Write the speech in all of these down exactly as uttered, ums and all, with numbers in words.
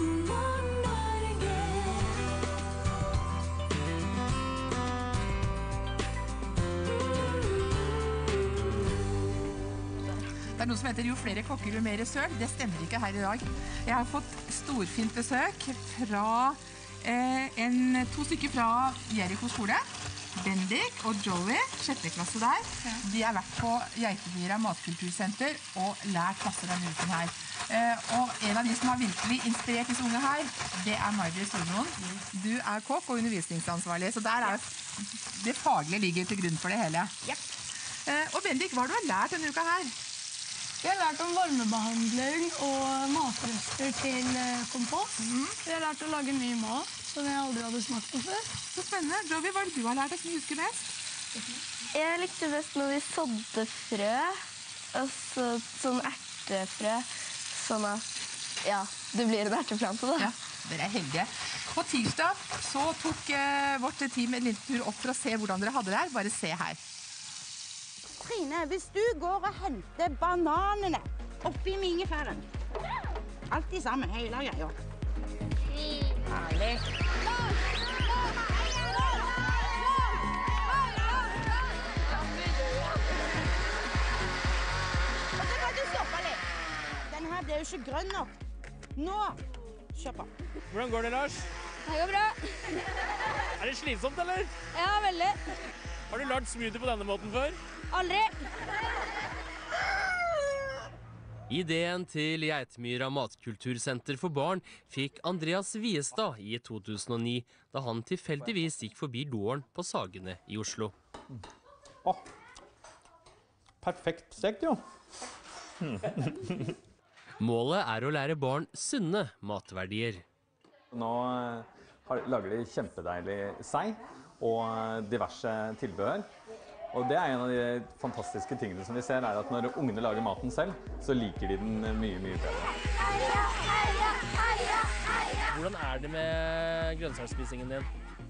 Det er noe som heter jo flere kokker, jo mer søl. Det stemmer ikke her i dag. Jeg har fått storfint besøk fra eh, en, to stykker fra Jericho skole. Bendik og Joey, sjette klasse der. De har vært på Geitmyra matkultursenter og lært masse denne uken her. Eh, og en av de som har virkelig inspirert disse unge her, det er Margaret Solon. Du er kokk og undervisningsansvarlig, så der er det faglige ligger til grunn for det hele. Yep. Eh, og Bendik, hva har du lært denne uka her? Vi har lært om varmebehandling og matrester til kompost. Mm. Vi har lært å lage ny mat som jeg aldri hadde smakt på før. Så spennende. Joey, hva er det du har lært deg som du husker best? Jeg likte best når vi sådde frø, altså sånn ertefrø, sånn at ja, det blir en erteplante da. Ja, dere er heldige. På tirsdag så tok eh, vårt team en liten tur opp for å se hvordan dere hadde det her. Bare se her. Trine, hvis du går og henter bananene oppi mingefæren, alt i sammen, hele greia. Herlig. Og så kan du stoppe litt. Den her ble jo ikke grønn nok. Nå, kjør på. Hvordan går det, Lars? Det går bra. Er det slitsomt, eller? Ja, veldig. Har du lagd smoothie på denne måten før? Aldri. Ideen til Geitmyra matkultursenter for barn fikk Andreas Viestad i to tusen og ni, da han tilfeldigvis gikk forbi Doren på Sagene i Oslo. Åh, perfekt stekt jo. Målet er å lære barn sunne matverdier. Nå har, lager de kjempedeilig sei og diverse tilbehør. Og det er en av de fantastiske tingene som vi ser, er at når ungene lager maten selv, så liker de den mye, mye bedre. Hvordan er det med grønnsaksspisingen din?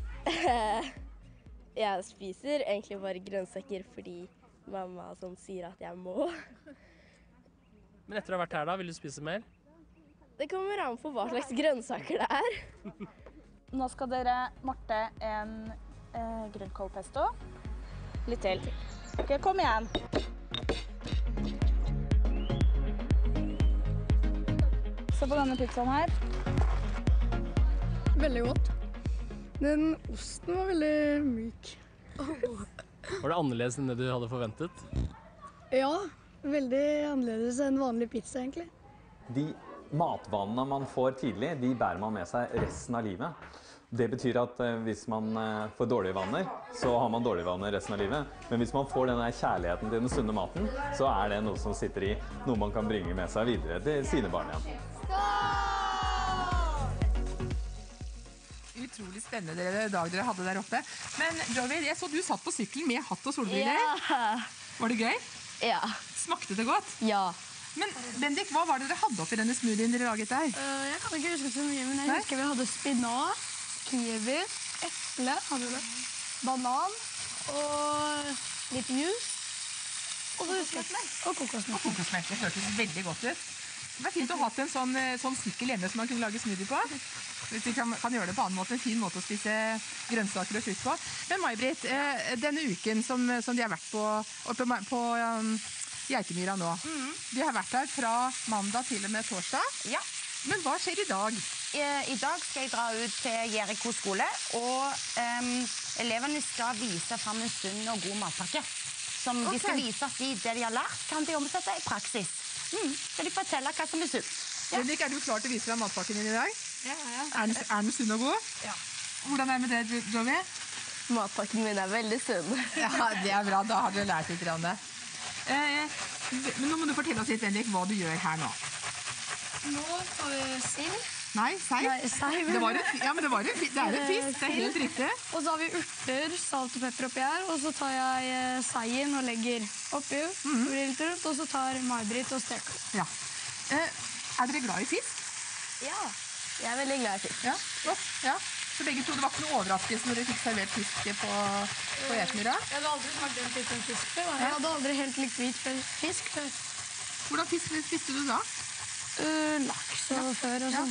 Jeg spiser egentlig bare grønnsaker fordi mamma sånn sier at jeg må. Men etter å ha vært her da, vil du spise mer? Det kommer an på hva slags grønnsaker det er. Nå skal dere morte en eh, grønnkålpesto. Litt til. Ok, kom igjen. Se på denne pizzaen her. Veldig godt. Den osten var veldig myk. Var det annerledes enn det du hadde forventet? Ja, veldig annerledes enn vanlig pizza egentlig. De matvanene man får tidlig, de bærer man med seg resten av livet. Det betyr at hvis man får dårlige vaner, så har man dårlige vaner resten av livet. Men hvis man får denne kjærligheten til den sunne maten, så er det noe som sitter i, noe man kan bringe med seg videre til sine barn igjen. Utrolig spennende dere, dag dere hadde der oppe. Men Joey, jeg så du satt på sykkelen med hatt og solbriller. Ja. Var det gøy? Ja. Smakte det godt? Ja. Men Bendik, hva var det dere hadde oppi denne smoothien dere laget der? Uh, jeg kan ikke huske så mye, men jeg husker vi hadde spinat, kiwi, eple, hadde det, banan og litt juice. Og så husker jeg og kokosmelk. Og kokosmelk, det hørtes veldig godt ut. Det var fint å ha en sånn, sånn sykkel hjemme som man kunne lage smoothie på. Hvis vi kan, kan gjøre det på annen måte, en fin måte å spise grønnsaker og frukt på. Men May-Britt, eh, denne uken som, som de har vært på, på, på um, Geitmyra nå, mm. de har vært her fra mandag til og med torsdag. Ja. Men hva skjer i dag? I, I dag skal jeg dra ut til Jericho skole, og um, elevene skal vise frem en sunn og god matpakke. Som okay. de skal vise at de, det de har lært, kan de omsette i praksis. Mm. Skal de fortelle hva som er sunt. Ja. Bendik, er du klar til å vise deg matpakken din i dag? Ja, ja. Er den, er den sunn og god? Ja. Hvordan er det med det, Joey? Matpakken min er veldig sunn. Ja, det er bra. Da har dere lært litt. Eh, men nå må du fortelle oss litt, Bendik, hva du gjør her nå. Nå får vi sild. Nei, sei. Nei, sei. Det, var en, ja, men det, var en, det er en fisk, det er helt riktig. Og så har vi urter, salt og pepper oppi her, og så tar jeg seien og legger oppi, mm. litt rundt, og så tar May-Britt og steker. Ja. Eh, er dere glad i fisk? Ja, jeg er veldig glad i fisk. Ja, godt. Ja. Så begge to, det var ikke noe overraskelse når dere fikk servert fisk på, på Geitmyra? Jeg hadde aldri smakt den typen fisk før. Jeg hadde aldri helt likt hvit fisk før. Hvordan fisk spiste du da? Uh, laks og ja. før og sånn. Ja.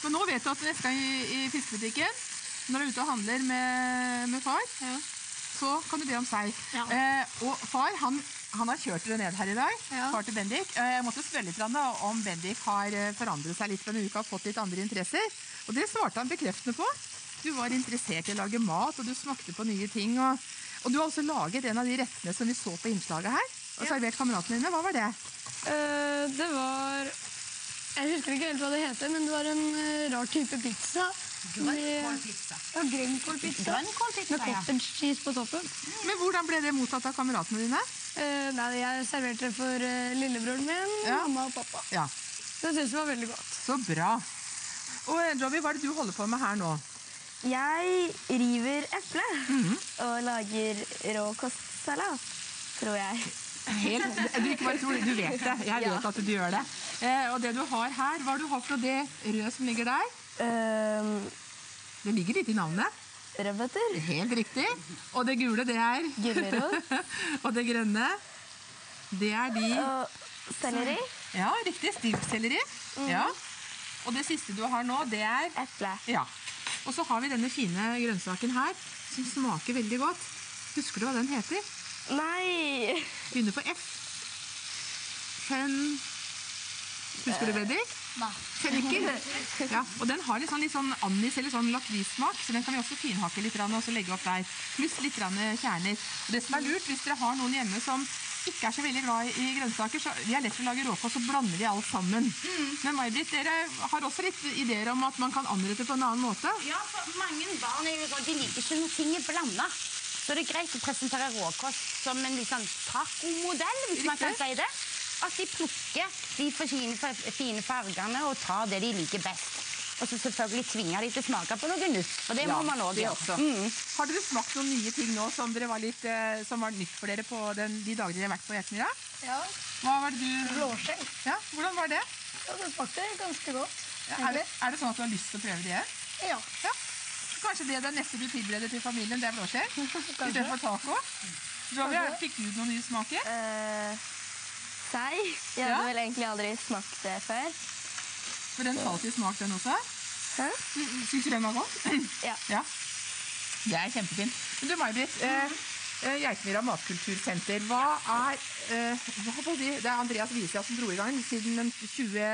Men nå vet du at neste gang i, i fiskebutikken, når du er ute og handler med, med far, Ja. så kan du be om sei. Ja. Eh, og far, han, han har kjørt dere ned her i dag, Ja. far til Bendik. Eh, jeg måtte spørre litt grann da, om Bendik har eh, forandret seg litt på denne uka, fått litt andre interesser. Og det svarte han bekreftende på. Du var interessert i å lage mat, og du smakte på nye ting. Og, og du har også laget en av de rettene som vi så på innslaget her, og servert kameratene dine. Hva var det? Eh, det var Jeg husker ikke helt hva det heter, men det var en eh, rar type pizza. Grønnkålpizza. Ja, grønnkålpizza. Grønnkålpizza, Med ja. cottage cheese på toppen. Men hvordan ble det mottatt av kameratene dine? Eh, nei, jeg serverte det for eh, lillebroren min, Ja. mamma og pappa. Ja, Det synes jeg var veldig godt. så bra. Og eh, Joby, hva er det du holder på med her nå? Jeg river eple og lager rå kostsalat, tror jeg. Helt, du ikke bare tror det, du vet det. Jeg vet at du gjør det. Eh, og det du har her, hva er det du har for det røde som ligger der? Um, Det ligger litt i navnet. Rødbeter. Helt riktig. Og det gule, det er Gulrot. Og det grønne, det er de Og selleri. Ja, riktig. Stilkselleri. Ja. Og det siste du har nå, det er Eple. Ja. Og så har vi denne fine grønnsaken her, som smaker veldig godt. Husker du hva den heter? Nei! Begynner på F. Fen... Husker du, Bendik? Nei. Fennikel. Ja, og den har litt sånn, litt sånn anis eller sånn lakrismak, så den kan vi også finhakke litt og så legge opp der. Pluss litt kjerner. Og det som er lurt, hvis dere har noen hjemme som ikke er så veldig glad i grønnsaker, så vi er lett til å lage råkost, så blander vi alt sammen. Men May-Britt, dere har også litt ideer om at man kan anrette på en annen måte. Ja, for mange barn er jo sånn, de liker ikke når ting er blandet. Så det er greit å presentere råkost som en litt sånn taco-modell, hvis man kan si det. At de plukker de fine, fine fargene og tar det de liker best. Og så selvfølgelig tvinger de til å smake på noe nytt, for det må man også det gjøre. også. Mm. Har dere smakt noen nye ting nå som, dere var, litt, eh, som var nytt for dere på den, de dagene dere har vært på Geitmyra? Ja, Hva var det du... blåskjell. Ja, hvordan var det? Ja, det smakte ganske godt. Ja, er, det er det sånn at du har lyst til å prøve det igjen? Ja. Ja. Kanskje det er det neste du tilbereder til familien, det er blåskjell? I stedet for taco? Joby, fikk du noen nye smaker? Uh, sei. Jeg hadde Ja. vel egentlig aldri smakt det før. For den falt i smak, den også? Hæ? Syns du den var god? Ja. Ja. Det er kjempefint. Men du, May-Britt, eh, eh, Geitmyra matkultursenter, hva er eh, hva var det? Det er Andreas Wiese som dro i gang siden den tjue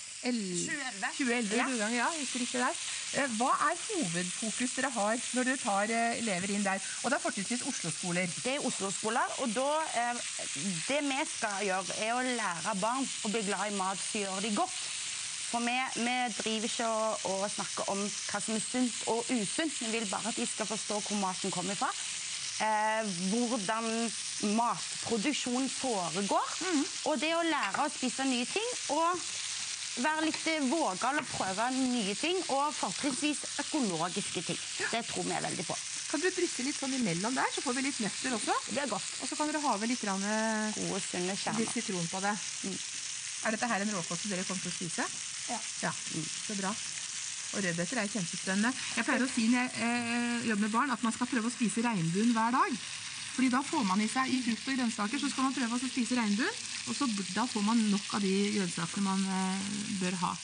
elleve. tjue elleve Ja. dro i gang, ja, ikke riktig der. Eh, hva er hovedfokus dere har når dere tar eh, elever inn der? Og det er fortrinnsvis Oslo-skoler. Det er Oslo-skoler, og da, eh, det vi skal gjøre, er å lære barn å bli glad i mat som gjør de godt. For vi, vi driver ikke og, og snakker om hva som er sunt og usunt. Vi vil bare at de skal forstå hvor maten kommer fra. Eh, hvordan matproduksjon foregår. Og det å lære å spise nye ting. Og være litt vågal og prøve nye ting. Og fortrinnsvis økologiske ting. Det tror vi er veldig på. Kan du drysse litt sånn imellom der, så får vi litt nøtter også? Det er godt. Og så kan dere ha ved litt, grann, eh, Gode, sunne litt kjerner. sitron på det. Er dette her en råkost som dere kommer til å spise? Ja. Ja, så bra. Og rødbeter er kjempespennende. Jeg pleier å si når jeg eh, jobber med barn at man skal prøve å spise regnbuen hver dag. Fordi da får man i seg i frukt og grønnsaker, så skal man prøve å spise regnbuen. Og så da får man nok av de grønnsakene man eh, bør ha.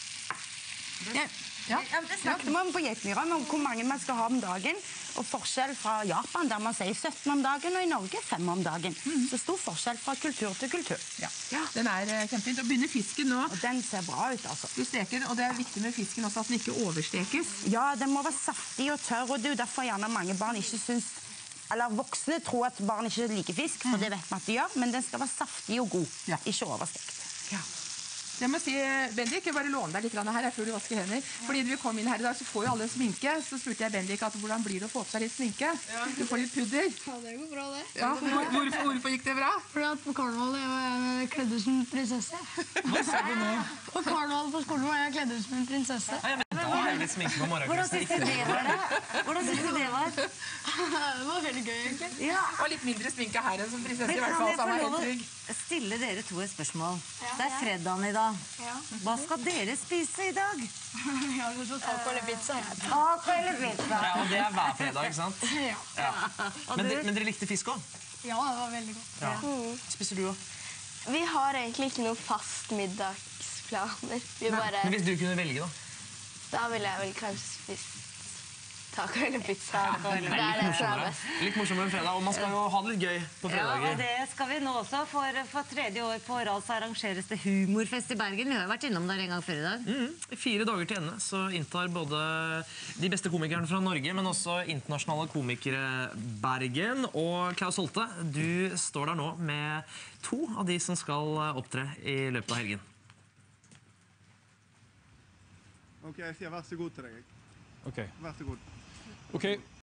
Ja. Ja. Ja, det snakket vi om på Geitmyra, om hvor mange man skal ha om dagen. Og forskjell fra Japan, der man sier sytten om dagen, og i Norge fem om dagen. Så stor forskjell fra kultur til kultur. Ja. Den er eh, kjempefint. Og begynner fisken nå. Og den ser bra ut, altså. Du steker, og det er viktig med fisken også at den ikke overstekes. Ja, den må være saftig og tørr, og det er jo derfor gjerne mange barn ikke syns eller voksne tror at barn ikke liker fisk, for det vet vi at de gjør, men den skal være saftig og god, Ja. ikke overstekt. Ja. Jeg må si, Bendik, jeg bare låne deg litt her før du vasker hender. Fordi vi kom inn her i dag, så får jo alle sminke. Så spurte jeg Bendik at hvordan blir det å få på seg litt sminke? Du får litt pudder. Ja, det går bra, det. Ja, hvor, hvorfor, hvorfor gikk det bra? Fordi at på karneval jeg var jeg kledd ut som prinsesse. Hva sa du nå? På karneval på skolen var jeg kledd ut som en prinsesse. Ja, men da er det litt sminke på morgenkvisten. Ikke det. Hvordan synes du det var? Det var veldig gøy, egentlig. Og litt mindre sminke her enn som prinsesse, i hvert fall, så han er helt trygg. Stille dere to et spørsmål. Det er fredagen i dag. Hva skal dere spise i dag? Jeg har lyst til taco eller pizza. Taco eller pizza? Ja, og det er hver fredag, ikke sant? Ja. Ja. Men, de, men dere likte fisk også? Ja, det var veldig godt. Ja. Spiser du også? Vi har egentlig ikke noen fast middagsplaner. Vi bare Men hvis du kunne velge da? Da ville jeg vel kanskje spist taco eller pizza. Taco eller Det er det som er best. Litt morsommere enn fredag, og man skal jo ha det litt gøy på Ja, og fredager. det skal vi nå også, for for tredje år på rad så arrangeres det humorfest i Bergen. Vi har jo vært innom der en gang før i dag. Mm. I fire dager til ende så inntar både de beste komikerne fra Norge, men også internasjonale komikere Bergen. Og Klaus Holte, du står der nå med to av de som skal opptre i løpet av helgen. Ok, jeg sier vær så god til deg. Ok. Vær så god. Ok.